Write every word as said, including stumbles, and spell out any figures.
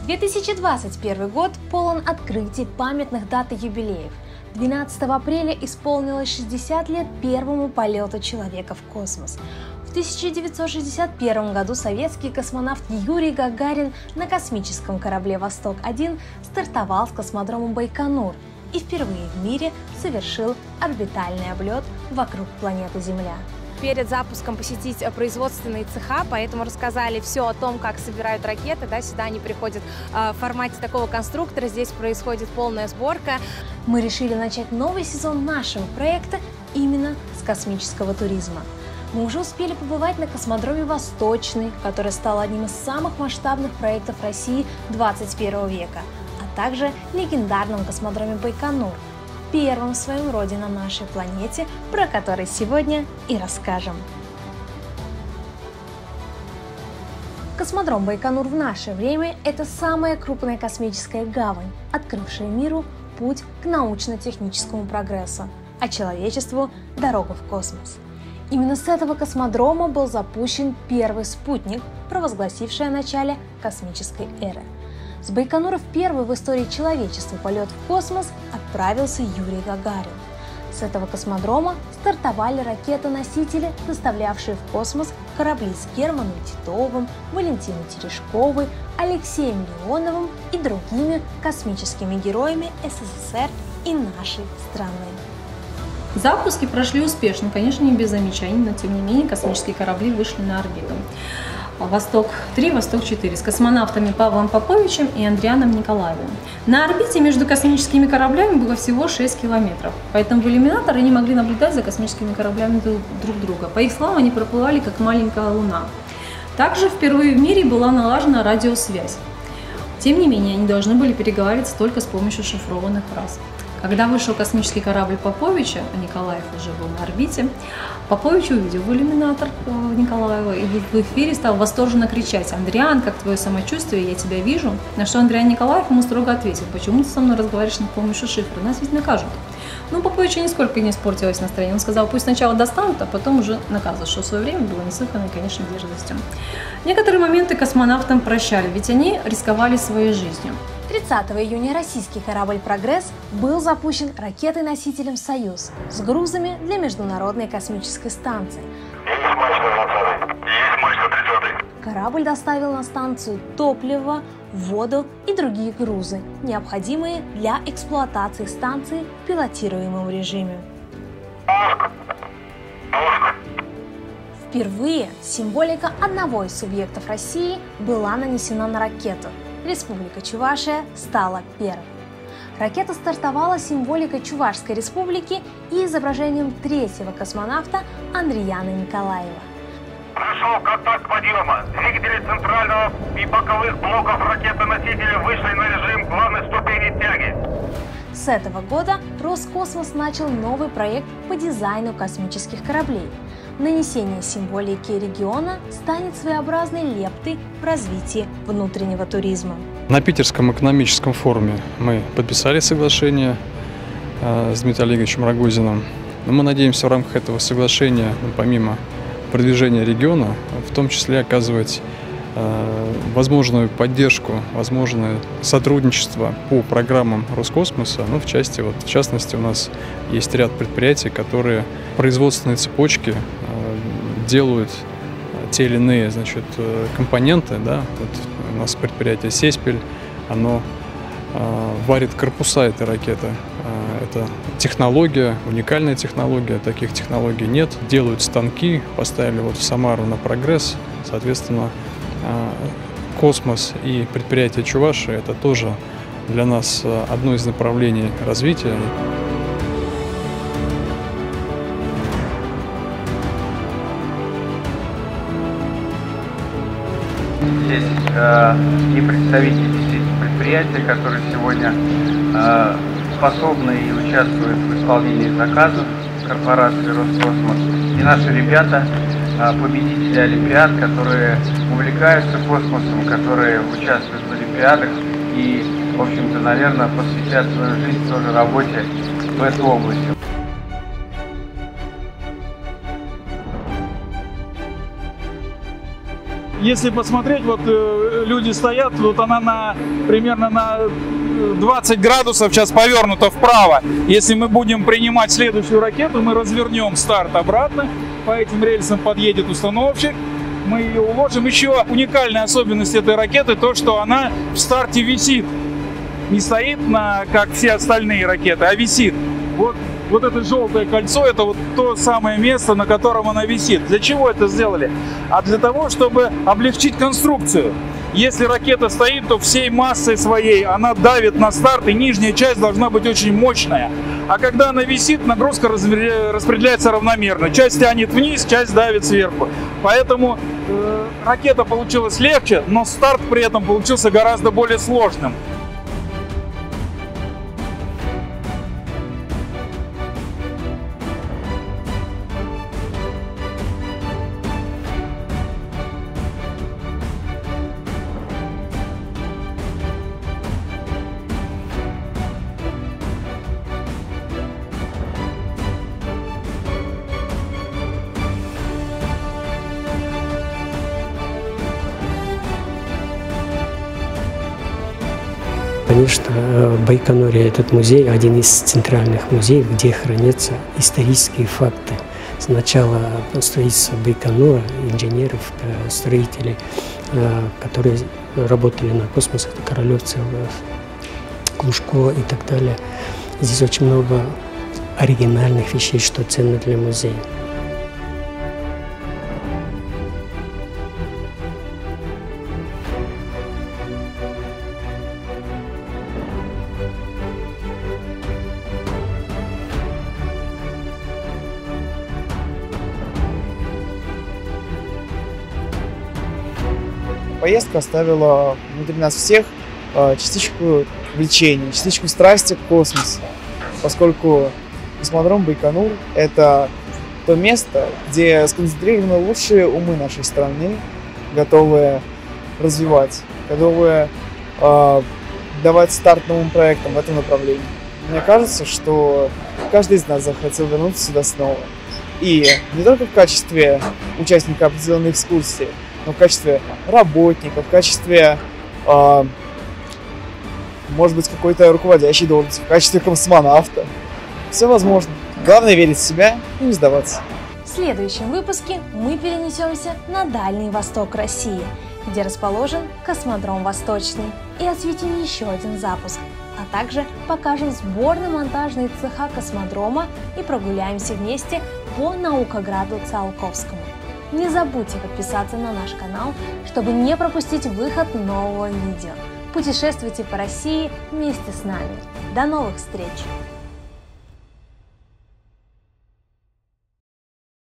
две тысячи двадцать первый год полон открытий, памятных дат и юбилеев. двенадцатого апреля исполнилось шестьдесят лет первому полету человека в космос. В тысяча девятьсот шестьдесят первом году советский космонавт Юрий Гагарин на космическом корабле «Восток-один» стартовал с космодрома Байконур и впервые в мире совершил орбитальный облет вокруг планеты Земля. Перед запуском посетить производственные цеха, поэтому рассказали все о том, как собирают ракеты. Да, сюда они приходят э, в формате такого конструктора, здесь происходит полная сборка. Мы решили начать новый сезон нашего проекта именно с космического туризма. Мы уже успели побывать на космодроме «Восточный», который стал одним из самых масштабных проектов России двадцать первого века, а также легендарном космодроме Байконур, первым в своем роде на нашей планете, про который сегодня и расскажем. Космодром Байконур в наше время – это самая крупная космическая гавань, открывшая миру путь к научно-техническому прогрессу, а человечеству – дорогу в космос. Именно с этого космодрома был запущен первый спутник, провозгласивший о начале космической эры. С Байконура в первый в истории человечества полет в космос отправился Юрий Гагарин. С этого космодрома стартовали ракеты-носители, доставлявшие в космос корабли с Германом Титовым, Валентиной Терешковой, Алексеем Леоновым и другими космическими героями СССР и нашей страны. Запуски прошли успешно, конечно, не без замечаний, но тем не менее космические корабли вышли на орбиту. Восток-три, Восток-четыре с космонавтами Павлом Поповичем и Андрианом Николаевым. На орбите между космическими кораблями было всего шесть километров, поэтому в иллюминаторы не могли наблюдать за космическими кораблями друг друга. По их словам, они проплывали как маленькая луна. Также впервые в мире была налажена радиосвязь. Тем не менее, они должны были переговариваться только с помощью шифрованных фраз. Когда вышел космический корабль Поповича, а Николаев уже был на орбите, Попович увидел в иллюминатор Николаева и в эфире стал восторженно кричать: «Андриан, как твое самочувствие? Я тебя вижу». На что Андриан Николаев ему строго ответил: «Почему ты со мной разговариваешь с помощью шифра? Нас ведь накажут». Но Поповичу нисколько не испортилось настроение. Он сказал: «Пусть сначала достанут, а потом уже наказывают», что в свое время было неслыханной, конечно, дерзостью. Некоторые моменты космонавтам прощали, ведь они рисковали своей жизнью. тридцатого июня российский корабль «Прогресс» был запущен ракетой-носителем «Союз» с грузами для Международной космической станции. Корабль доставил на станцию топливо, воду и другие грузы, необходимые для эксплуатации станции в пилотируемом режиме. Впервые символика одного из субъектов России была нанесена на ракету. Республика Чувашия стала первой. Ракета стартовала символикой Чувашской республики и изображением третьего космонавта Андрияна Николаева. Прошел контакт подъема. Двигатели центрального и боковых блоков ракеты-носителя вышли на режим главной ступени тяги. С этого года Роскосмос начал новый проект по дизайну космических кораблей. Нанесение символики региона станет своеобразной лептой в развитии внутреннего туризма. На Питерском экономическом форуме мы подписали соглашение э, с Дмитрием Олеговичем Рогозиным. Но мы надеемся в рамках этого соглашения, ну, помимо продвижения региона, в том числе оказывать э, возможную поддержку, возможное сотрудничество по программам Роскосмоса. Ну, в части, вот, в частности, у нас есть ряд предприятий, которые производственные цепочки э, делают те или иные, значит, компоненты. Да? Вот у нас предприятие «Сеспель», оно э, варит корпуса этой ракеты. Э, это технология, уникальная технология, таких технологий нет. Делают станки, поставили вот в Самару на «Прогресс». Соответственно, э, космос и предприятие Чувашии – это тоже для нас одно из направлений развития. Здесь э, и представители предприятия, которые сегодня э, способны и участвуют в исполнении заказов корпорации Роскосмос, и наши ребята, э, победители олимпиад, которые увлекаются космосом, которые участвуют в олимпиадах и, в общем-то, наверное, посвятят свою жизнь тоже работе в этой области. если посмотреть, вот э, люди стоят, вот она на примерно на двадцать градусов сейчас повернута вправо. Если мы будем принимать следующую ракету, мы развернем старт обратно, по этим рельсам подъедет установщик, мы ее уложим. Еще уникальная особенность этой ракеты то, что она в старте висит. Не стоит, на, как все остальные ракеты, а висит. Вот, вот это желтое кольцо, это вот то самое место, на котором она висит. Для чего это сделали? А для того, чтобы облегчить конструкцию. Если ракета стоит, то всей массой своей она давит на старт, и нижняя часть должна быть очень мощная. А когда она висит, нагрузка распределяется равномерно. Часть тянет вниз, часть давит сверху. Поэтому э, ракета получилась легче, но старт при этом получился гораздо более сложным. Конечно, в Байконуре этот музей один из центральных музеев, где хранятся исторические факты. С начала строительства Байконура, инженеров, строителей, которые работали на космосе, это Королевцев, Глушко и так далее. Здесь очень много оригинальных вещей, что ценно для музея. Поездка оставила внутри нас всех частичку влечения, частичку страсти к космосу, поскольку космодром Байконур – это то место, где сконцентрированы лучшие умы нашей страны, готовые развивать, готовые э, давать старт новым проектам в этом направлении. Мне кажется, что каждый из нас захотел вернуться сюда снова. И не только в качестве участника определенной экскурсии, но в качестве работника, в качестве, э, может быть, какой-то руководящей должности, в качестве космонавта. Все возможно. Главное верить в себя и не сдаваться. В следующем выпуске мы перенесемся на Дальний Восток России, где расположен космодром Восточный, и осветим еще один запуск, а также покажем сборно-монтажные цеха космодрома и прогуляемся вместе по Наукограду Циолковскому. Не забудьте подписаться на наш канал, чтобы не пропустить выход нового видео. Путешествуйте по России вместе с нами. До новых встреч!